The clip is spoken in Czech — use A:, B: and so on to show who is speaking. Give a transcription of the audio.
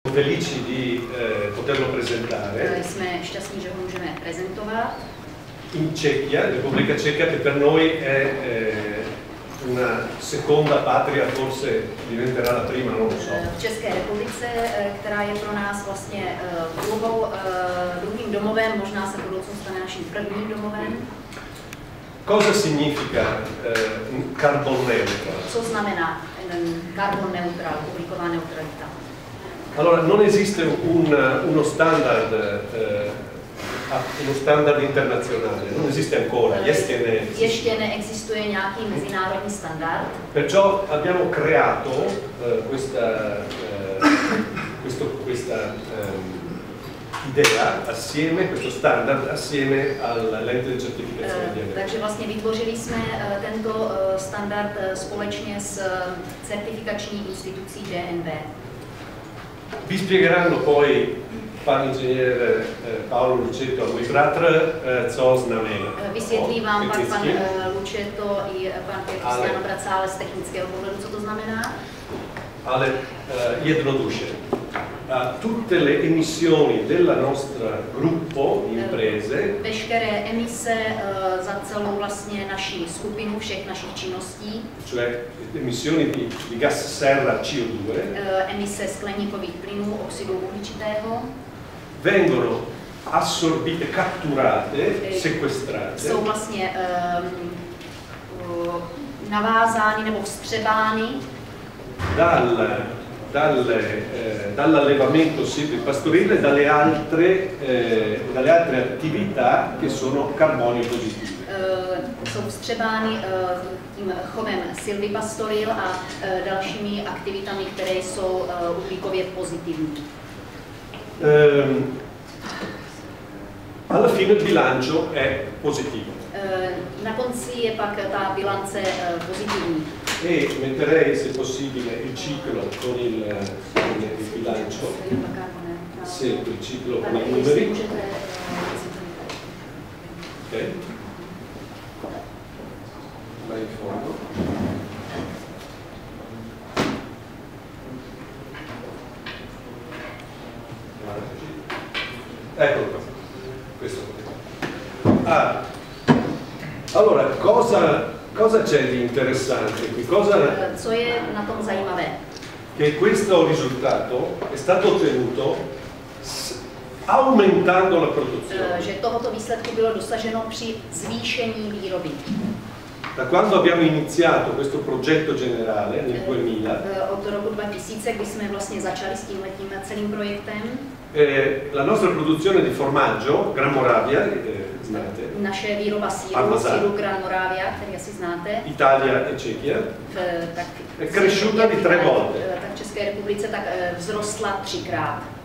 A: Felici di poterlo presentare.
B: Jsme šťastní, že ho můžeme prezentovat.
A: In Cechia, Repubblica Ceca, che per noi è una seconda patria, forse diventerà la prima, non lo so.
B: V České republice, která je pro nás vlastně druhým domovem, možná se v budoucnu stane naším prvním domovem.
A: Cosa significa carbon neutral?
B: Co znamená carbon neutral, uhlíková neutralita?
A: Allora, non esiste uno standard internazionale, non esiste ancora,
B: ještě neexistuje nějaký mezinárodní standard.
A: Perciò abbiamo creato questa idea assieme, questo standard assieme all'ente di certificazione DNV.
B: Takže vlastně vytvořili jsme tento standard společně s certifikační institucí DNV.
A: Vi spiegheranno poi pan ingegnere Paolo Lucetto a můj bratr, co znamená.
B: Vysvětlí vám pak pan Lucetto i pan Cristiano Bracale z technického pohledu, co to znamená.
A: Ale jednoduše. Tutte le emissioni del nostro gruppo di imprese,
B: veškeré emise za celou vlastně naši skupinu všech našich činností,
A: cioè emissioni di gas serra CO2,
B: emise skleníkových plynů, oxidu uhličitého,
A: vengono assorbite, catturate, sequestrate.
B: Jsou vlastně navázány nebo vstřebány
A: dall'allevamento silvipastorile e dalle altre attività che sono carbonio positive.
B: Jsou vstřebány tím chovem silvipastoril a dalšími aktivitami, které jsou uhlíkově pozitivní.
A: Alla fine il bilancio è positivo.
B: Na konci je pak ta bilance pozitivní.
A: E metterei, se possibile, il ciclo con il bilancio, sempre il ciclo con i numeri. Ok? Vai in fondo. Eccolo qua. Questo. Allora, cosa c'è di interessante qui?
B: Co je na tom zajímavé?
A: Che questo risultato è stato ottenuto aumentando la produzione.
B: Že tohoto výsledku bylo dosaženo při zvýšení výroby.
A: Da quando abbiamo iniziato questo progetto generale nel 2000,
B: od roku 2000, kdy jsme vlastně začali s tímhletím celým projektem,
A: la nostra produzione di formaggio, Gran Moravia, znate,
B: naše výroba síru Gran Moravia, který asi znáte,
A: Italia e Cechia, è cresciuta di 3 volte.
B: Tak v České republice tak vzrostla 3krát.